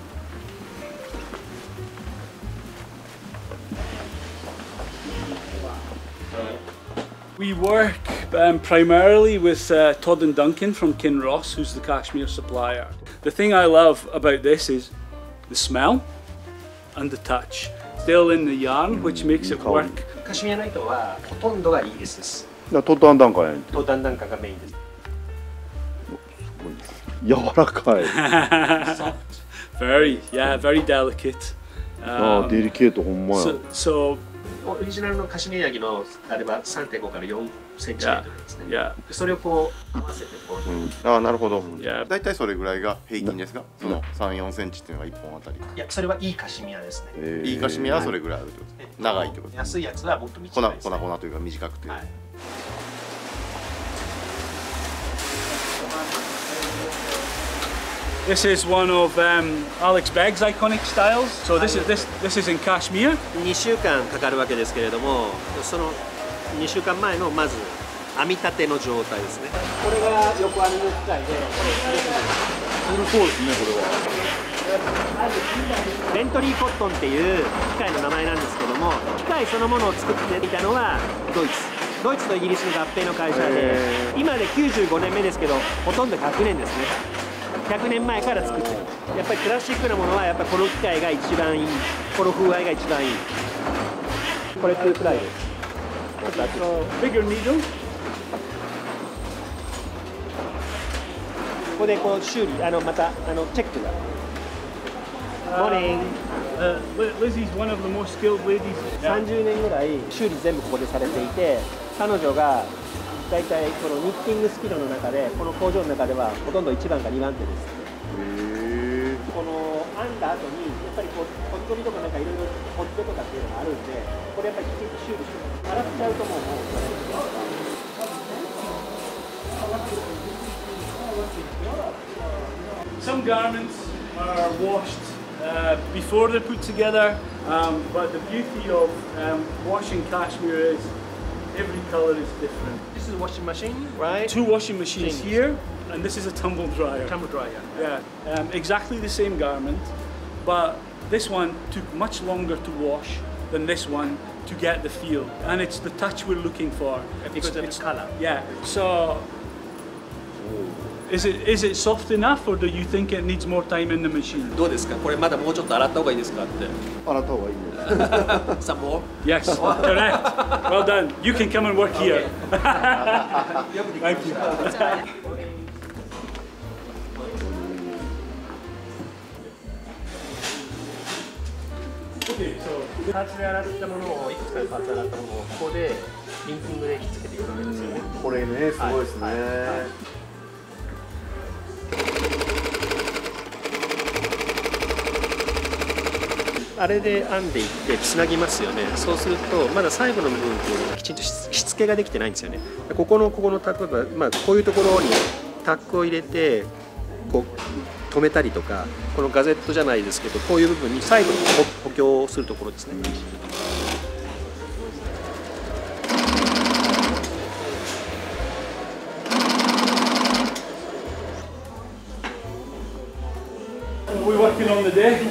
We work um, primarily with uh, Todd and Duncan from Kinross, who's the cashmere supplier. The thing I love about this is the smell and the touch. Still in the yarn, which makes it work. カシミヤナイトはほとんどがイギリスです。 トッドアンダンカーやん。 トッドアンダンカーがメインです。 柔らかい。 Very, yeah, very delicate. Um, ああ、デリケートほんまや。 So, so オリジナルのカシミヤギのあれば さんてんご からよんセンチメートルですね。 Yeah. それをこう合わせてこう、 うん、ああなるほど。 Yeah. だいたいそれぐらいが平均ですか？そのさん、よんセンチっていうのがいっぽんあたり。 いやそれはいいカシミヤですね。 いいカシミヤはそれぐらいあるってことです。長いってこと。 安いやつはもっと短いです、ね。 粉粉粉というか短くて。はい、 This is one of um, Alex Begg's iconic styles. So this is this this is in Kashmir. にしゅうかんかかるわけですけれども、そのにしゅうかんまえのまず編み立ての状態ですね。これが横編みの機械で、 古そうですねこれは。 ベントリーコットンっていう機械の名前なんですけども、機械そのものを作っていたのはドイツ。ドイツとイギリスの合併の会社で、今できゅうじゅうごねんめですけど、ほとんどひゃくねんですね。ひゃくねんまえから作ってる。やっぱりクラシックなものはやっぱりこの機械が一番いい。この風合いが一番いい。これトゥープライです。 Bigger needle. ここでこう修理、あのまたあのチェックが。Morning. Uh, Lizzie's one of the most skilled ladies. さんじゅうねんぐらい修理全部ここでされていて、彼女がだいたいこのニッティングスキルの中でこの工場の中ではほとんどいちばんかにばんてです。へー。この編んだ後にやっぱりこうほっとりとかなんかいろいろほっ手とかっていうのがあるんで、これやっぱりきちんと修理して洗っちゃうともうもう。 Some garments are washed uh, before they're put together, um, but the beauty of um, washing cashmere is every colour is different. This is a washing machine, right? Two washing machines here, and this is a tumble dryer. Tumble dryer. Yeah, um, exactly the same garment, but this one took much longer to wash than this one to get the feel, and it's the touch we're looking for. Because it's, of it's, the colour. Yeah. So. Is it is it soft enough, or do you think it needs more time in the machine? どうですか？これまだもうちょっと洗った方がいいですかって。 洗った方がいいです。 Some more? Yes, correct. Well done. You can come and work here. Thank you. Okay, so パーツで洗ったものをいくつかのパーツで洗ったものをここでリンキングで引っ付けていくわけですよね。 これねすごいですね。 あれで編んでいってつなぎますよね。そうするとまだ最後の部分っていうのがきちんとしつけができてないんですよね。ここのここの例えば、まあ、こういうところにタックを入れてこう止めたりとか、このガゼットじゃないですけどこういう部分に最後に補強するところですね。 We're working on the deck.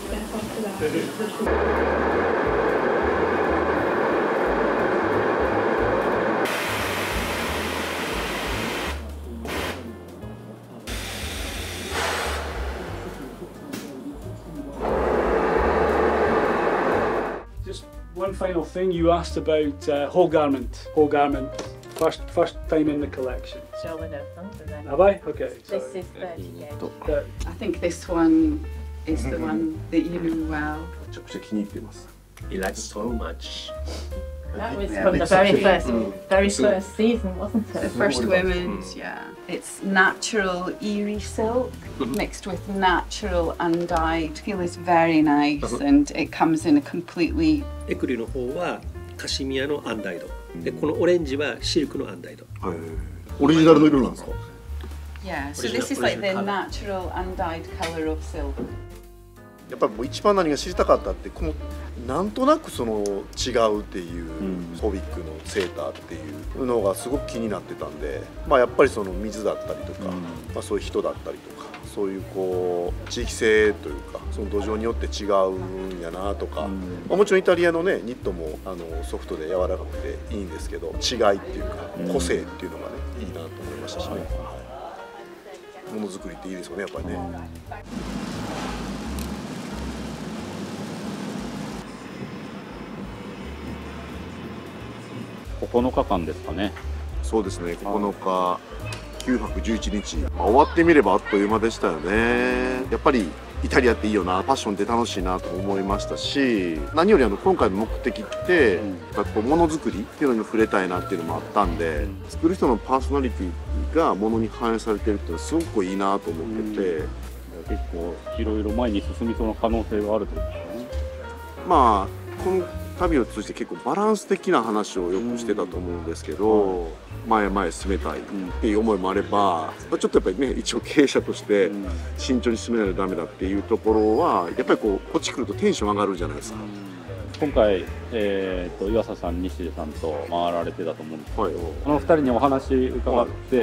Just one final thing, you asked about uh, whole garment. Whole garment. First, first time in the collection. Have I? Okay. This is thirty-eight. Uh, I think this one is the one that you know well. めちゃくちゃ気に入ってます。 He likes so much. That was from the very first, very first season, wasn't it? The first women's, yeah. It's natural eerie silk mixed with natural undyed. Feel is very nice, and it comes in a completely. エクリの方はカシミヤのアンダイド。でこのオレンジはシルクのアンダイド。 オリジナルの色なんですか？ Yeah. So this is like the natural undyed color of silk. やっぱりもう一番何が知りたかったってこのなんとなくその違うっていう、うん、ソビックのセーターっていうのがすごく気になってたんで、まあやっぱりその水だったりとか、うん、まあそういう人だったりとか、そういうこう地域性というかその土壌によって違うんやなとか、うん、まあもちろんイタリアのねニットもあのソフトで柔らかくていいんですけど、違いっていうか、うん、個性っていうのがねいいなと思いましたしね。はい、ものづくりっていいですよねやっぱりね。うんここのかかんですかね。 そうですね、ここのかきゅうはくじゅういちにち、まあ、終わってみればあっという間でしたよね。やっぱりイタリアっていいよな、ファッションって楽しいなと思いましたし、何よりあの今回の目的って、うん、やっぱこうものづくりっていうのに触れたいなっていうのもあったんで、うん、作る人のパーソナリティがものに反映されてるっていうのはすごくいいなと思ってて、うん、 結構いろいろ前に進みそうな可能性があるということですね。 まあこの旅を通じて結構バランス的な話をよくしてたと思うんですけど、うん、前へ前へ進めたいっていう思いもあれば、ちょっとやっぱりね一応経営者として慎重に進めないとダメだっていうところはやっぱりこうこっち来るとテンション上がるじゃないですか。 今回、えー、と岩佐さん、西出さんと回られてたと思うんですけど、はい、このふたりにお話伺って、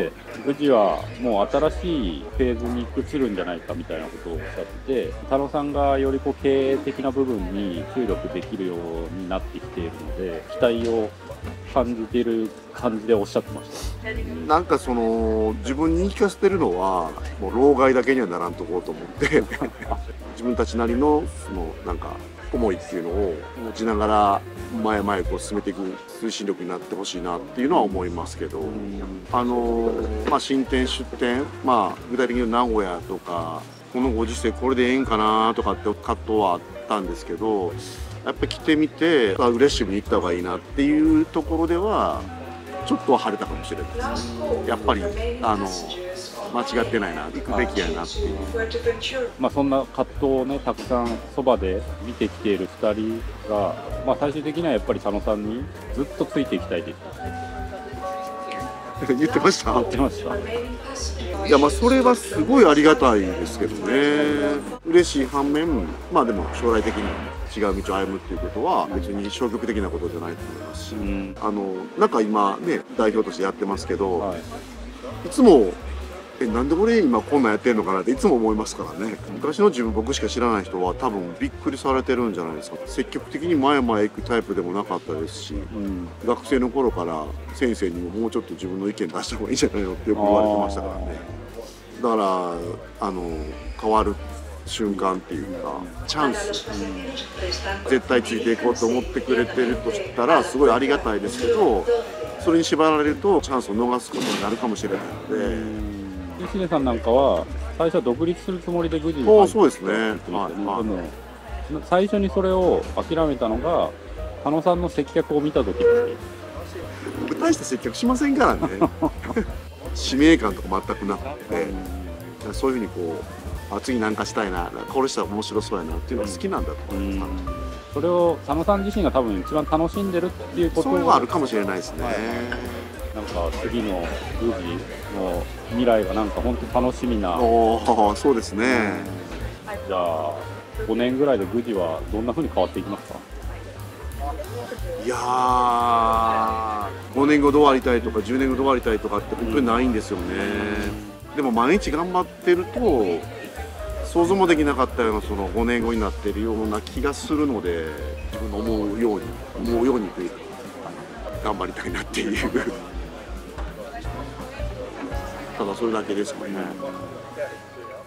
宇治はもう新しいフェーズに移るんじゃないかみたいなことをおっしゃってて、田野さんがよりこう経営的な部分に注力できるようになってきているので、期待を感じている感じでおっしゃってました。 なんかその自分に言い聞かせてるのはもう老害だけにはならんとこうと思って自分たちなりのそのなんか思いっていうのを持ちながら前々こう進めていく推進力になってほしいなっていうのは思いますけど、あのまあ新店出店、まあ具体的に名古屋とかこのご時世これでええんかなとかって葛藤はあったんですけど、やっぱり来てみてアグレッシブに行った方がいいなっていうところではちょっとは晴れたかもしれないですね。やっぱりあの間違ってないな、行くべきやなっていう、 まあそんな葛藤をねたくさんそばで見てきているふたりが、まあ、最終的にはやっぱり佐野さんにずっとついていきたいって言ってました。 言ってました。 いやまあそれはすごいありがたいですけどね。嬉しい反面、まあでも将来的に違う道を歩むっていうことは別に消極的なことじゃないと思いますし、うん、あのなんか今ね代表としてやってますけど、はい、いつもえなんで俺今こんなんやってんのかなっていつも思いますからね。昔の自分僕しか知らない人は多分びっくりされてるんじゃないですか。積極的に前々行くタイプでもなかったですし、うん、学生の頃から先生にももうちょっと自分の意見出した方がいいんじゃないのってよく言われてましたからね。だからあの変わる瞬間っていうかチャンス、うん、絶対ついていこうと思ってくれてるとしたらすごいありがたいですけど、それに縛られるとチャンスを逃すことになるかもしれないので。うん西出さんなんかは最初は独立するつもりでグジに入ってそうですね、はいはい、 でも最初にそれを諦めたのが田野さんの接客を見た時に僕大した接客しませんからね使命感とか全くなくて、そういうふうにこうあ次なんかしたいな、これしたら面白そうやなっていうのが好きなんだと思います、うん、 それを佐野さん自身が多分一番楽しんでるっていうことそれはあるかもしれないですね、はい、 なんか次のグジの未来がなんか本当楽しみな。 おそうですね、 うん、じゃあごねんぐらいでグジはどんなふうに変わっていきますか？ いやーごねんごどうありたいとかじゅうねんごどうありたいとかって本当にないんですよね、うん、でも毎日頑張ってると想像もできなかったようなそのごねんごになってるような気がするので、自分の思うように思うようにというか頑張りたいなっていうただそれだけですもんね。